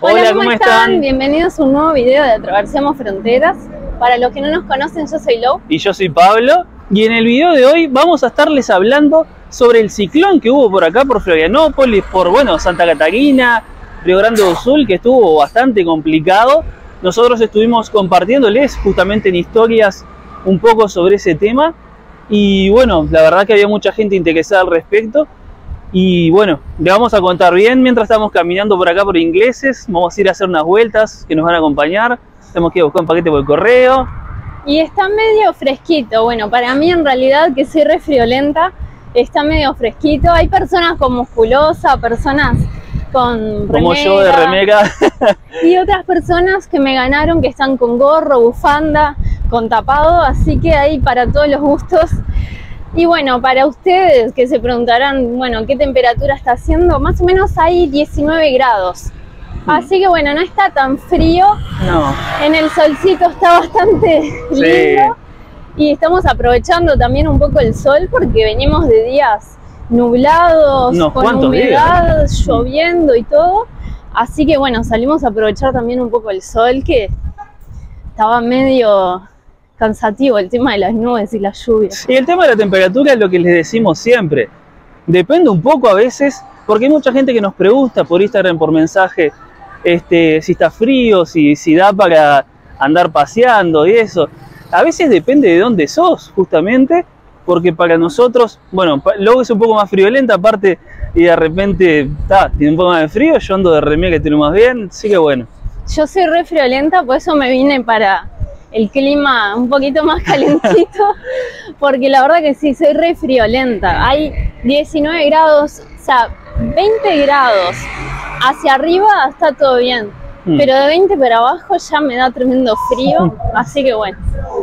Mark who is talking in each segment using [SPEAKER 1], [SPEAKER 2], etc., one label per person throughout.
[SPEAKER 1] Hola, ¿cómo están?
[SPEAKER 2] Bienvenidos a un nuevo video de Atravesemos Fronteras. Para los que no nos conocen, yo soy Lau.
[SPEAKER 1] Y yo soy Pablo. Y en el video de hoy vamos a estarles hablando sobre el ciclón que hubo por acá, por Florianópolis, por, Santa Catarina, Río Grande do Sul, que estuvo bastante complicado. Nosotros estuvimos compartiéndoles justamente en historias un poco sobre ese tema. Y bueno, la verdad que había mucha gente interesada al respecto. Y bueno, le vamos a contar bien mientras estamos caminando por acá por Ingleses. Vamos a ir a hacer unas vueltas que nos van a acompañar. Tenemos que ir a buscar un paquete por el correo.
[SPEAKER 2] Y está medio fresquito. Bueno, para mí en realidad, que soy re friolenta, está medio fresquito. Hay personas con musculosa, personas con remera.
[SPEAKER 1] Como yo de remera.
[SPEAKER 2] Y otras personas que me ganaron que están con gorro, bufanda, con tapado. Así que hay para todos los gustos. Y bueno, para ustedes que se preguntarán, bueno, ¿qué temperatura está haciendo? Más o menos hay 19 grados. Así que bueno, no está tan frío.
[SPEAKER 1] No.
[SPEAKER 2] En el solcito está bastante lindo. Y estamos aprovechando también un poco el sol porque venimos de días nublados, con humedad, lloviendo y todo. Así que bueno, salimos a aprovechar también un poco el sol, que estaba medio cansativo el tema de las nubes y las lluvias.
[SPEAKER 1] Y el tema de la temperatura es lo que les decimos siempre. Depende un poco a veces, porque hay mucha gente que nos pregunta por Instagram, por mensaje, si está frío, si da para andar paseando y eso. A veces depende de dónde sos, justamente, porque para nosotros, bueno, luego es un poco más friolenta aparte y de repente tiene un poco más de frío, yo ando de remera que tiene más bien, así que bueno.
[SPEAKER 2] Yo soy re friolenta, por eso me vine para el clima un poquito más calentito, porque la verdad que sí, soy re friolenta. Hay 19 grados, o sea, 20 grados hacia arriba está todo bien, pero de 20 para abajo ya me da tremendo frío, así que bueno.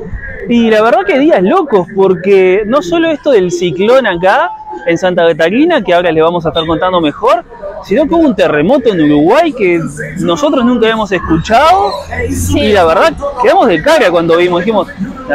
[SPEAKER 1] Y la verdad que días locos, porque no solo esto del ciclón acá en Santa Catarina, que ahora les vamos a estar contando mejor, sino que hubo un terremoto en Uruguay que nosotros nunca habíamos escuchado. Sí. Y la verdad quedamos de cara cuando vimos, dijimos,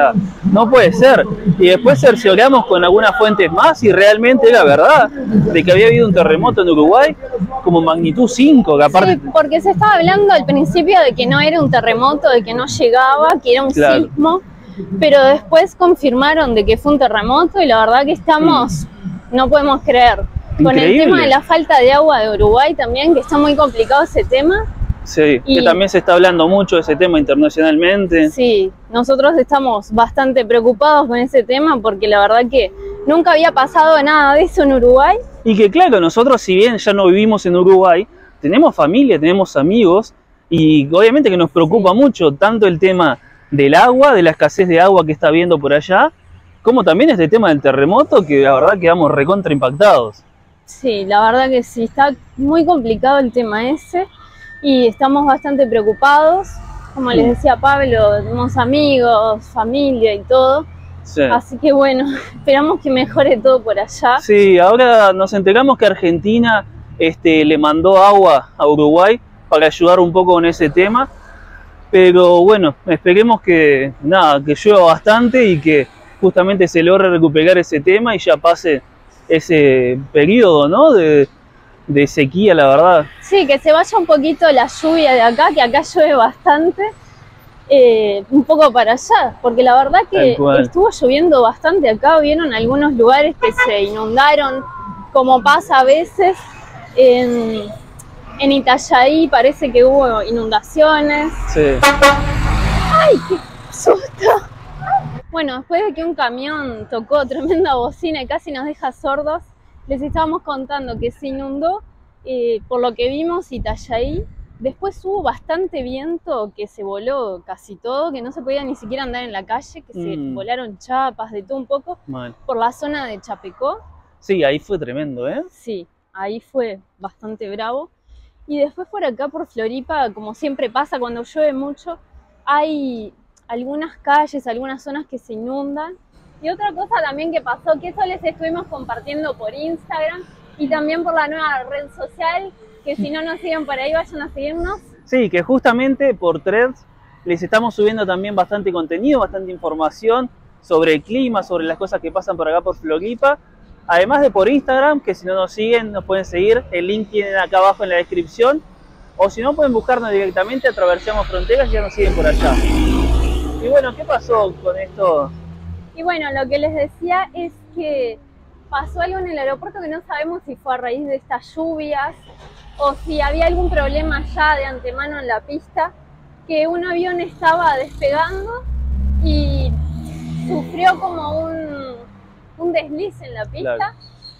[SPEAKER 1] no puede ser. Y después cercioramos con algunas fuentes más y realmente era verdad de que había habido un terremoto en Uruguay como magnitud 5, que aparte...
[SPEAKER 2] Sí, porque se estaba hablando al principio de que no era un terremoto, de que no llegaba, que era un sismo, pero después confirmaron de que fue un terremoto y la verdad que estamos, no podemos creer. Con
[SPEAKER 1] Increíble.
[SPEAKER 2] El tema de la falta de agua de Uruguay también, que está muy complicado ese tema.
[SPEAKER 1] Sí, que también se está hablando mucho de ese tema internacionalmente.
[SPEAKER 2] Sí, nosotros estamos bastante preocupados con ese tema porque la verdad que nunca había pasado nada de eso en Uruguay.
[SPEAKER 1] Y que claro, nosotros si bien ya no vivimos en Uruguay, tenemos familia, tenemos amigos y obviamente que nos preocupa mucho tanto el tema del agua, de la escasez de agua que está habiendo por allá, como también este tema del terremoto, que la verdad quedamos recontra impactados.
[SPEAKER 2] Sí, la verdad que sí, está muy complicado el tema ese y estamos bastante preocupados. Como les decía Pablo, tenemos amigos, familia y todo. Sí. Así que bueno, esperamos que mejore todo por allá.
[SPEAKER 1] Sí, ahora nos enteramos que Argentina le mandó agua a Uruguay para ayudar un poco con ese tema. Pero bueno, esperemos que llueva bastante y que justamente se logre recuperar ese tema y ya pase ese periodo, ¿no? de sequía, la verdad.
[SPEAKER 2] Sí, que se vaya un poquito la lluvia de acá, que acá llueve bastante, un poco para allá, porque la verdad que estuvo lloviendo bastante acá. Vieron algunos lugares que se inundaron, como pasa a veces. En Itajaí parece que hubo inundaciones.
[SPEAKER 1] Sí.
[SPEAKER 2] ¡Ay, qué susto! Bueno, después de que un camión tocó tremenda bocina y casi nos deja sordos, les estábamos contando que se inundó, por lo que vimos, Itajaí. Después hubo bastante viento, que se voló casi todo, que no se podía ni siquiera andar en la calle, que se volaron chapas, de todo un poco, por la zona de Chapecó.
[SPEAKER 1] Sí, ahí fue tremendo, ¿eh?
[SPEAKER 2] Sí, ahí fue bastante bravo. Y después por acá, por Floripa, como siempre pasa cuando llueve mucho, hay algunas calles, algunas zonas que se inundan. Y otra cosa también que pasó, que eso les estuvimos compartiendo por Instagram y también por la nueva red social, que si no nos siguen por ahí, vayan a seguirnos.
[SPEAKER 1] Sí, que justamente por Threads les estamos subiendo también bastante contenido, bastante información sobre el clima, sobre las cosas que pasan por acá por Floripa. Además de por Instagram, que si no nos siguen nos pueden seguir, el link tienen acá abajo en la descripción. O si no, pueden buscarnos directamente, atravesamos fronteras y ya nos siguen por allá. Y bueno, ¿qué pasó con esto?
[SPEAKER 2] Y bueno, lo que les decía es que pasó algo en el aeropuerto que no sabemos si fue a raíz de estas lluvias o si había algún problema ya de antemano en la pista, que un avión estaba despegando y sufrió como un desliz en la pista, claro.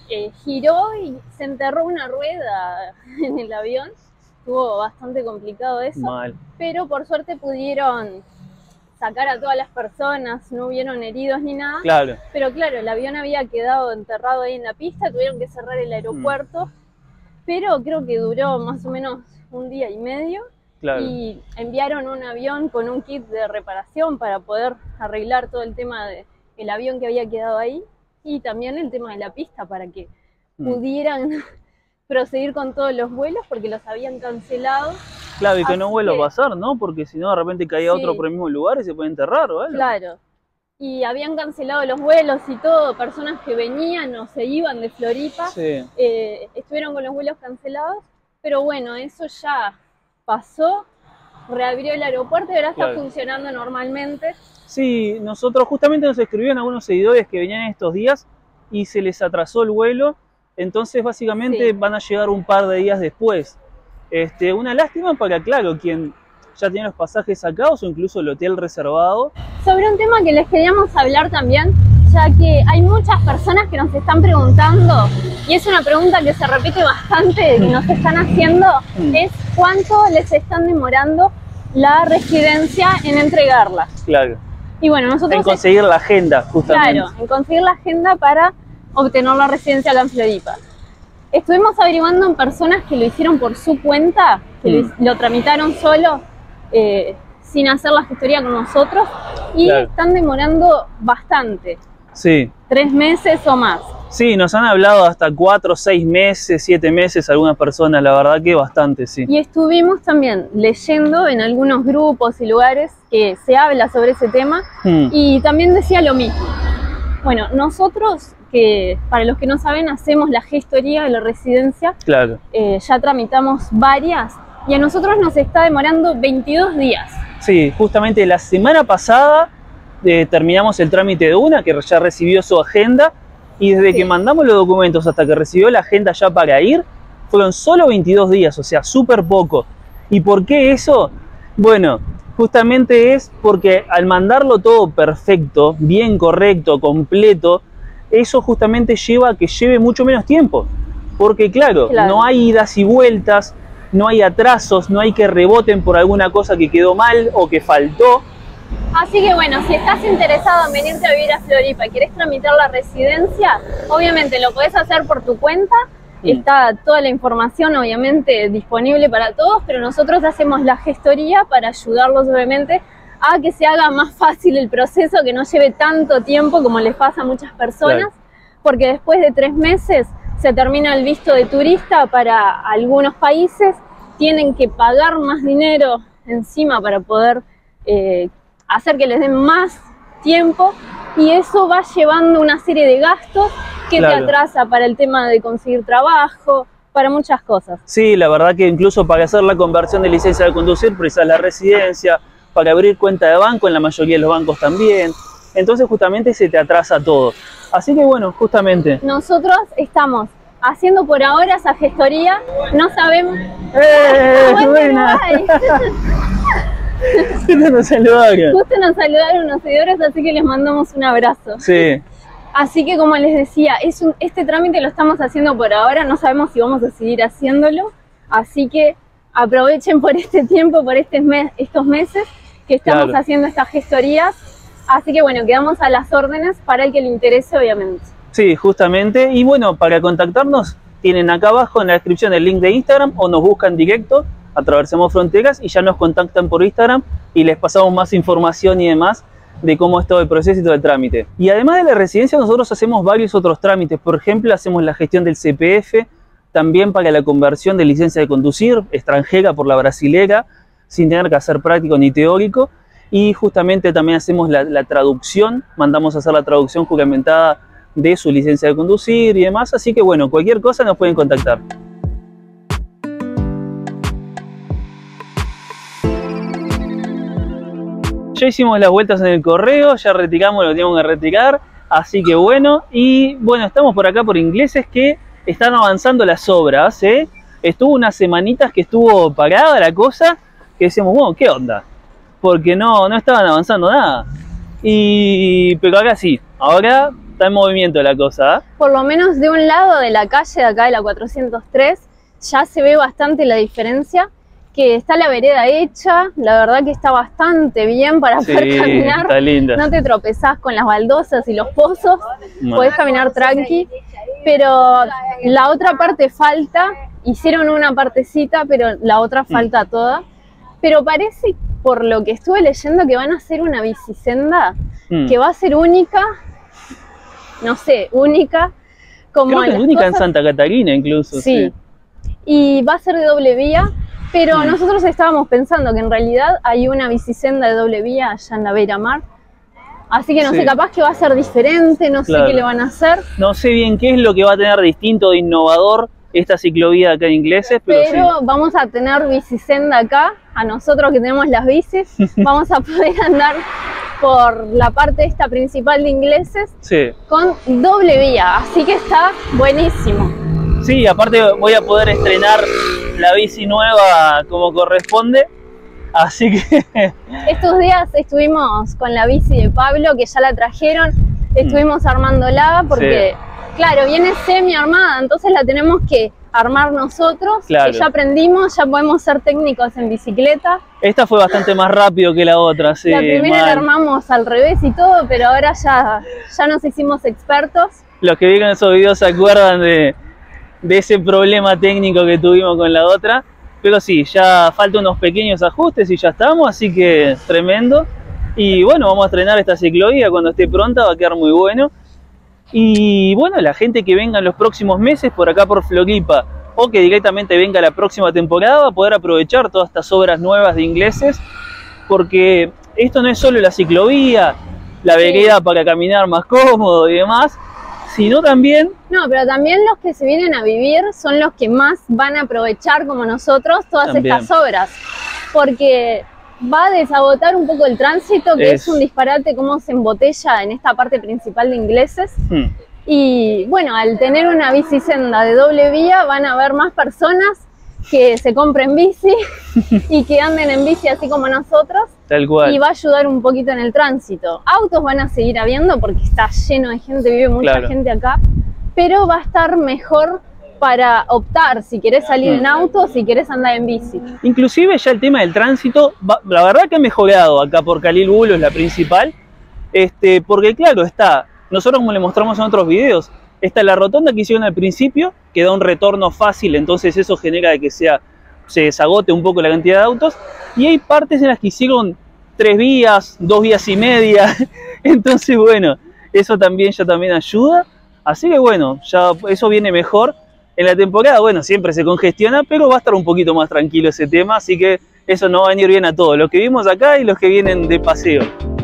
[SPEAKER 2] Giró y se enterró una rueda en el avión. Estuvo bastante complicado eso, mal. Pero por suerte pudieron sacar a todas las personas, no hubieron heridos ni nada. Claro. Pero claro, el avión había quedado enterrado ahí en la pista, tuvieron que cerrar el aeropuerto, pero creo que duró más o menos un día y medio. Claro. Y enviaron un avión con un kit de reparación para poder arreglar todo el tema del avión que había quedado ahí y también el tema de la pista para que pudieran proseguir con todos los vuelos porque los habían cancelado.
[SPEAKER 1] Claro, y que no vuelva a pasar, ¿no? Porque si no, de repente caía otro por el mismo lugar y se puede enterrar, ¿vale?
[SPEAKER 2] Claro. Y habían cancelado los vuelos y todo, personas que venían o se iban de Floripa, estuvieron con los vuelos cancelados, pero bueno, eso ya pasó, reabrió el aeropuerto y ahora está funcionando normalmente. Sí, nosotros justamente nos escribieron algunos seguidores que venían estos días y se les atrasó el vuelo. Entonces, básicamente, van a llegar un par de días después. Una lástima para, claro, quien ya tiene los pasajes sacados o incluso el hotel reservado. Sobre un tema que les queríamos hablar también, ya que hay muchas personas que nos están preguntando, y es una pregunta que se repite bastante, que nos están haciendo, es cuánto les están demorando la residencia en entregarla. Claro. Y bueno, nosotros... En conseguir la agenda, justamente. Claro, en conseguir la agenda para obtener la residencia acá en Floripa. Estuvimos averiguando en personas que lo hicieron por su cuenta, que lo tramitaron solo, sin hacer la gestoría con nosotros, y están demorando bastante. Sí. 3 meses o más. Sí, nos han hablado hasta 4, 6 meses, 7 meses algunas personas, la verdad que bastante, sí. Y estuvimos también leyendo en algunos grupos y lugares que se habla sobre ese tema, y también decía lo mismo. Bueno, nosotros, que para los que no saben, hacemos la gestoría de la residencia. Claro. Ya tramitamos varias y a nosotros nos está demorando 22 días. Sí, justamente la semana pasada terminamos el trámite de una que ya recibió su agenda y desde que mandamos los documentos hasta que recibió la agenda ya para ir, fueron solo 22 días, o sea, súper poco. ¿Y por qué eso? Bueno, justamente es porque al mandarlo todo perfecto, bien correcto, completo, eso justamente lleva a que lleve mucho menos tiempo. Porque claro, no hay idas y vueltas, no hay atrasos, no hay que reboten por alguna cosa que quedó mal o que faltó. Así que bueno, si estás interesado en venirte a vivir a Floripa y querés tramitar la residencia, obviamente lo podés hacer por tu cuenta. Está toda la información obviamente disponible para todos, pero nosotros hacemos la gestoría para ayudarlos obviamente a que se haga más fácil el proceso, que no lleve tanto tiempo como les pasa a muchas personas, porque después de 3 meses se termina el visto de turista para algunos países, tienen que pagar más dinero encima para poder hacer que les den más tiempo y eso va llevando una serie de gastos que te atrasa para el tema de conseguir trabajo, para muchas cosas. Sí, la verdad que incluso para hacer la conversión de licencia de conducir precisas la residencia, para abrir cuenta de banco, en la mayoría de los bancos también. Entonces justamente se te atrasa todo. Así que bueno, justamente. Nosotros estamos haciendo por ahora esa gestoría, no sabemos... ¡Buena! Justo nos saludaron unos seguidores, así que les mandamos un abrazo. Sí. Así que como les decía, este trámite lo estamos haciendo por ahora, no sabemos si vamos a seguir haciéndolo, así que aprovechen por este tiempo, por estos meses que estamos haciendo estas gestorías, así que bueno, quedamos a las órdenes para el que le interese obviamente. Sí, justamente, y bueno, para contactarnos tienen acá abajo en la descripción el link de Instagram o nos buscan directo, Atravesemos Fronteras, y ya nos contactan por Instagram y les pasamos más información y demás de cómo es todo el proceso y todo el trámite. Y además de la residencia nosotros hacemos varios otros trámites, por ejemplo hacemos la gestión del CPF, también para la conversión de licencia de conducir extranjera por la brasilera, sin tener que hacer práctico ni teórico, y justamente también hacemos la traducción, mandamos a hacer la traducción juramentada de su licencia de conducir y demás, así que bueno, cualquier cosa nos pueden contactar.
[SPEAKER 1] ya hicimos las vueltas en el correo, ya retiramos lo que teníamos que retirar, así que bueno. Y bueno, estamos por acá por Ingleses, que están avanzando las obras, ¿eh? Estuvo unas semanitas que estuvo parada la cosa, que decíamos, bueno, ¿qué onda? Porque no estaban avanzando nada. Pero acá sí, ahora está en movimiento la cosa, ¿eh?
[SPEAKER 2] Por lo menos de un lado de la calle de acá de la 403 ya se ve bastante la diferencia, que está la vereda hecha, la verdad que está bastante bien para poder caminar.
[SPEAKER 1] Está linda.
[SPEAKER 2] No te tropezás con las baldosas y los pozos, podés caminar tranqui, pero la otra parte falta, hicieron una partecita, pero la otra falta toda. Pero parece, por lo que estuve leyendo, que van a hacer una bicisenda que va a ser única, no sé, única. Como
[SPEAKER 1] creo que es única en Santa Catarina incluso.
[SPEAKER 2] Sí. Y va a ser de doble vía, pero nosotros estábamos pensando que en realidad hay una bicisenda de doble vía allá en la Beira-Mar. Así que no sé, capaz que va a ser diferente, no sé qué le van a hacer.
[SPEAKER 1] No sé bien qué es lo que va a tener distinto, de innovador, esta ciclovía acá en Ingleses, pero
[SPEAKER 2] vamos a tener bicisenda acá, a nosotros que tenemos las bicis, vamos a poder andar por la parte esta principal de Ingleses con doble vía, así que está buenísimo.
[SPEAKER 1] Sí, aparte voy a poder estrenar la bici nueva como corresponde, así que...
[SPEAKER 2] Estos días estuvimos con la bici de Pablo, que ya la trajeron, estuvimos armándola porque... Claro, viene semi armada, entonces la tenemos que armar nosotros, que ya aprendimos, ya podemos ser técnicos en bicicleta.
[SPEAKER 1] Esta fue bastante más rápido que la otra, sí.
[SPEAKER 2] La primera la armamos al revés y todo, pero ahora ya nos hicimos expertos.
[SPEAKER 1] Los que vieron esos videos se acuerdan de ese problema técnico que tuvimos con la otra, pero sí, ya faltan unos pequeños ajustes y ya estamos, así que tremendo. Y bueno, vamos a estrenar esta ciclovía, cuando esté pronta va a quedar muy bueno. Y bueno, la gente que venga en los próximos meses por acá por Floripa, o que directamente venga la próxima temporada, va a poder aprovechar todas estas obras nuevas de Ingleses, porque esto no es solo la ciclovía, la vereda para caminar más cómodo y demás, sino también...
[SPEAKER 2] No, pero también los que se vienen a vivir son los que más van a aprovechar, como nosotros, todas estas obras, porque... va a desagotar un poco el tránsito, que es un disparate cómo se embotella en esta parte principal de Ingleses. Y bueno, al tener una bicisenda de doble vía van a haber más personas que se compren bici y que anden en bici así como nosotros.
[SPEAKER 1] Tal cual.
[SPEAKER 2] Y va a ayudar un poquito en el tránsito. Autos van a seguir habiendo porque está lleno de gente, vive mucha gente acá, pero va a estar mejor para optar si querés salir en auto, si querés andar en bici.
[SPEAKER 1] Inclusive ya el tema del tránsito, la verdad que ha mejorado acá por Khalil Bulo, es la principal, porque claro, nosotros como le mostramos en otros videos, está la rotonda que hicieron al principio, que da un retorno fácil, entonces eso genera de que se desagote un poco la cantidad de autos, y hay partes en las que hicieron 3 vías, 2 vías y media, entonces bueno, eso también ayuda, así que bueno, ya eso viene mejor. En la temporada, bueno, siempre se congestiona, pero va a estar un poquito más tranquilo ese tema, así que eso nos va a venir bien a todos, los que vivimos acá y los que vienen de paseo.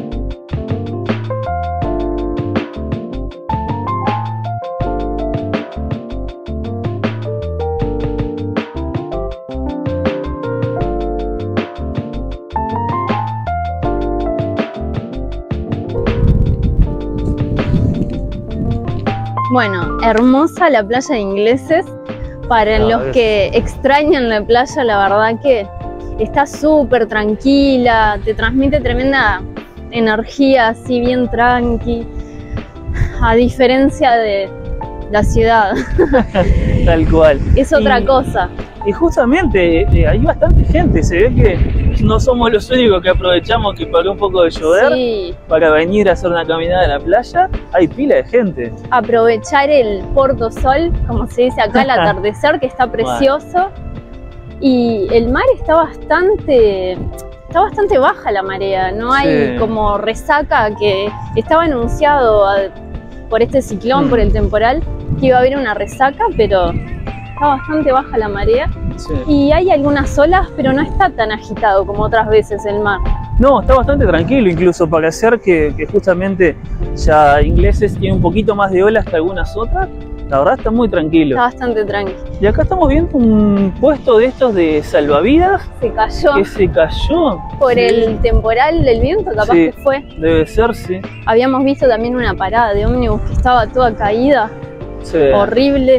[SPEAKER 2] Bueno, hermosa la playa de Ingleses. Para los que extrañan la playa, la verdad que está súper tranquila, te transmite tremenda energía, así bien tranqui, a diferencia de la ciudad.
[SPEAKER 1] Tal cual.
[SPEAKER 2] Es otra cosa.
[SPEAKER 1] Y justamente hay bastante gente, se ve que no somos los únicos que aprovechamos que paró un poco de llover para venir a hacer una caminada a la playa. Hay pila de gente. Aprovechar
[SPEAKER 2] el Porto Sol, como se dice acá, el atardecer, que está precioso. Y el mar está bastante baja la marea, no hay como resaca, que estaba anunciado por este ciclón, por el temporal, que iba a haber una resaca, pero está bastante baja la marea. Y hay algunas olas, pero no está tan agitado como otras veces el mar.
[SPEAKER 1] No, está bastante tranquilo, incluso para hacer que justamente ya Ingleses tiene un poquito más de olas que algunas otras. La verdad está muy tranquilo.
[SPEAKER 2] Está bastante tranquilo.
[SPEAKER 1] Y acá estamos viendo un puesto de estos de salvavidas.
[SPEAKER 2] Se cayó.
[SPEAKER 1] Que se cayó.
[SPEAKER 2] Por
[SPEAKER 1] Sí.
[SPEAKER 2] el temporal del viento, capaz
[SPEAKER 1] Sí.
[SPEAKER 2] que fue.
[SPEAKER 1] Debe ser, sí.
[SPEAKER 2] Habíamos visto también una parada de ómnibus que estaba toda caída,
[SPEAKER 1] Sí.
[SPEAKER 2] horrible.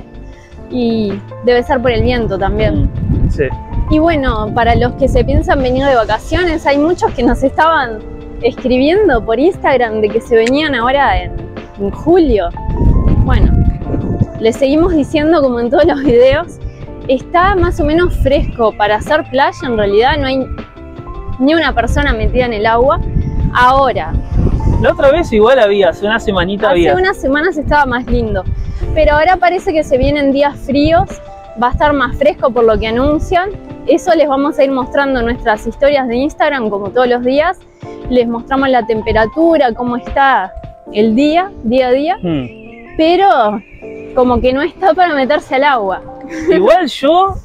[SPEAKER 2] Y debe ser por el viento también.
[SPEAKER 1] Sí.
[SPEAKER 2] Y bueno, para los que se piensan venir de vacaciones, hay muchos que nos estaban escribiendo por Instagram de que se venían ahora en julio. Bueno, les seguimos diciendo como en todos los videos, está más o menos fresco para hacer playa, en realidad no hay ni una persona metida en el agua. Ahora,
[SPEAKER 1] La otra vez igual había, hace una semanita había.
[SPEAKER 2] hace unas semanas estaba más lindo, pero ahora parece que se vienen días fríos, va a estar más fresco por lo que anuncian. Eso les vamos a ir mostrando en nuestras historias de Instagram, como todos los días. Les mostramos la temperatura, cómo está el día a día, pero como que no está para meterse al agua.
[SPEAKER 1] Igual yo,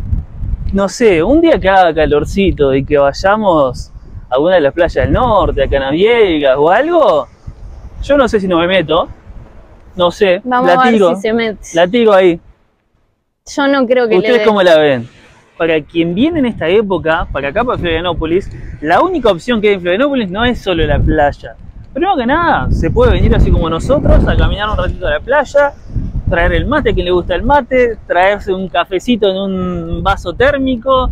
[SPEAKER 1] no sé, un día que haga calorcito y que vayamos a alguna de las playas del norte, a Canaviegas o algo, yo no sé si no me meto, no sé,
[SPEAKER 2] Vamos
[SPEAKER 1] la
[SPEAKER 2] a ver
[SPEAKER 1] tiro,
[SPEAKER 2] si se mete.
[SPEAKER 1] la tiro ahí.
[SPEAKER 2] Yo no creo que le
[SPEAKER 1] ¿Ustedes
[SPEAKER 2] dé.
[SPEAKER 1] cómo la ven? Para quien viene en esta época, para acá, para Florianópolis, la única opción que hay en Florianópolis no es solo la playa. Primero que nada, se puede venir así como nosotros, a caminar un ratito a la playa, traer el mate, a quien le gusta el mate, traerse un cafecito en un vaso térmico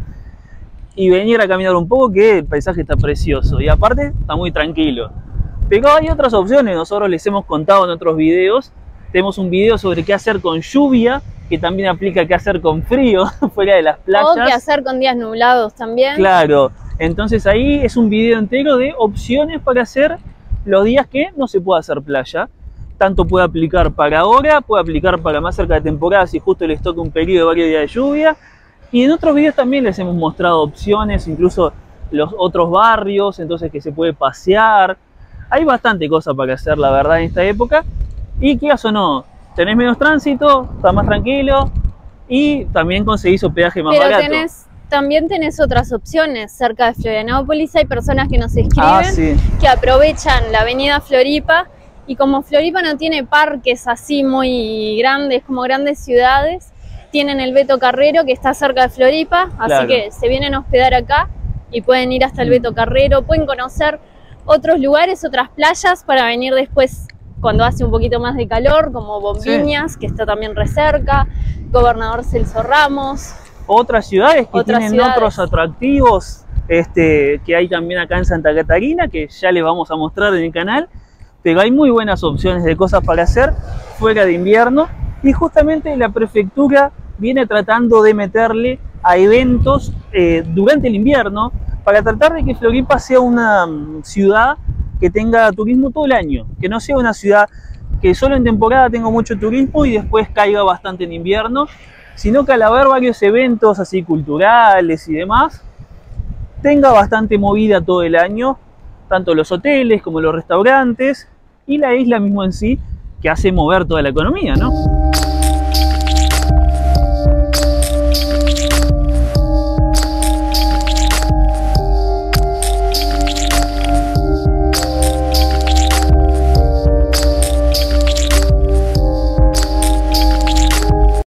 [SPEAKER 1] y venir a caminar un poco, que el paisaje está precioso y aparte está muy tranquilo. Pero hay otras opciones, nosotros les hemos contado en otros videos. Tenemos un video sobre qué hacer con lluvia, que también aplica qué hacer con frío fuera de las playas.
[SPEAKER 2] O qué hacer con días nublados también.
[SPEAKER 1] Claro, entonces ahí es un video entero de opciones para hacer los días que no se puede hacer playa. Tanto puede aplicar para ahora, puede aplicar para más cerca de temporada si justo les toca un periodo de varios días de lluvia. Y en otros videos también les hemos mostrado opciones, incluso los otros barrios, entonces que se puede pasear. Hay bastante cosa para hacer, la verdad, en esta época. Y quieras o no, tenés menos tránsito, estás más tranquilo y también conseguís hospedaje más barato.
[SPEAKER 2] También tenés otras opciones cerca de Florianópolis. Hay personas que nos escriben
[SPEAKER 1] Sí.
[SPEAKER 2] que aprovechan la avenida Floripa, y como Floripa no tiene parques así muy grandes como grandes ciudades, tienen el Beto Carrero que está cerca de Floripa, así
[SPEAKER 1] Claro.
[SPEAKER 2] que se vienen a hospedar acá y pueden ir hasta el Beto Carrero, pueden conocer otros lugares, otras playas para venir después cuando hace un poquito más de calor, como Bombiñas, que está también re cerca, Gobernador Celso Ramos.
[SPEAKER 1] Otras ciudades que
[SPEAKER 2] Otras
[SPEAKER 1] tienen
[SPEAKER 2] ciudades.
[SPEAKER 1] otros atractivos que hay también acá en Santa Catarina, que ya les vamos a mostrar en el canal, pero hay muy buenas opciones de cosas para hacer fuera de invierno y justamente la prefectura viene tratando de meterle a eventos durante el invierno para tratar de que Floripa sea una ciudad que tenga turismo todo el año, que no sea una ciudad que solo en temporada tenga mucho turismo y después caiga bastante en invierno, sino que al haber varios eventos así culturales y demás, tenga bastante movida todo el año, tanto los hoteles como los restaurantes y la isla mismo en sí, que hace mover toda la economía, ¿no?